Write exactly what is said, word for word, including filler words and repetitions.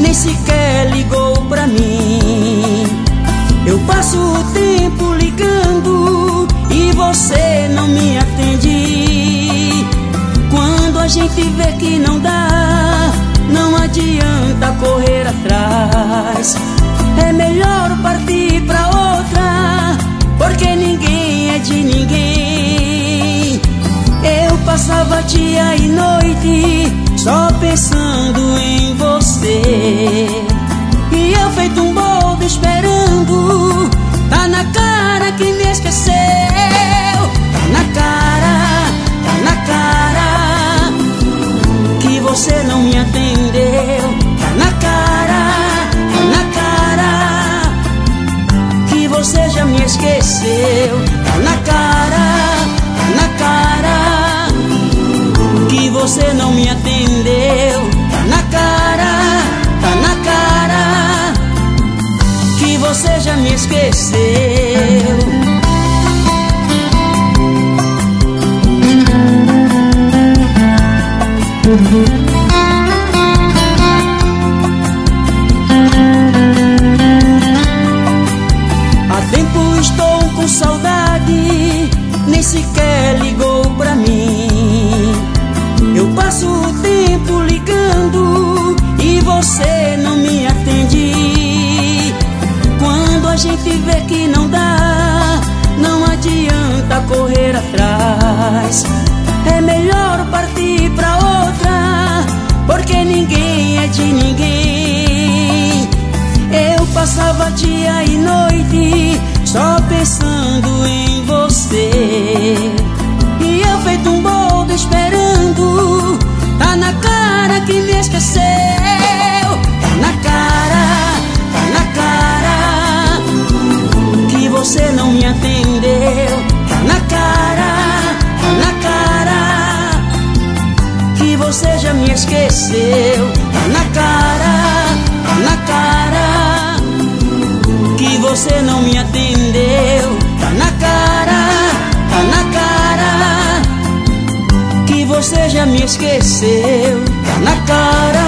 nem sequer ligou pra mim. Eu passo o tempo ligando e você não me atende. Quando a gente vê que não dá, não adianta correr atrás. É melhor partir pra outra, porque ninguém é de ninguém. Eu passava dia e noite só pensando em você, e eu feito um bobo esperando. Tá na cara que me esqueceu. Tá na cara, tá na cara que você não me atendeu. Tá na cara, tá na cara que você já me esqueceu. Tá na cara, tá na cara que você não me atendeu. Tá na cara, tá na cara que você já me esqueceu. Há tempo estou com saudade, nem sequer ligou pra mim. Eu passo o tempo ligando e você não me atende. Quando a gente vê que não dá, não adianta correr atrás. É melhor partir pra outra, porque ninguém é de ninguém. Eu passava dia e noite só pensando em você, e eu feito um bobo esperando. Tá na cara que me esqueceu. Tá na cara, tá na cara que você não me atendeu. Tá na cara, tá na cara que você já me esqueceu. Tá na cara, tá na cara que você não me atendeu. Tá na cara, tá na cara que você já me esqueceu. Tá na cara.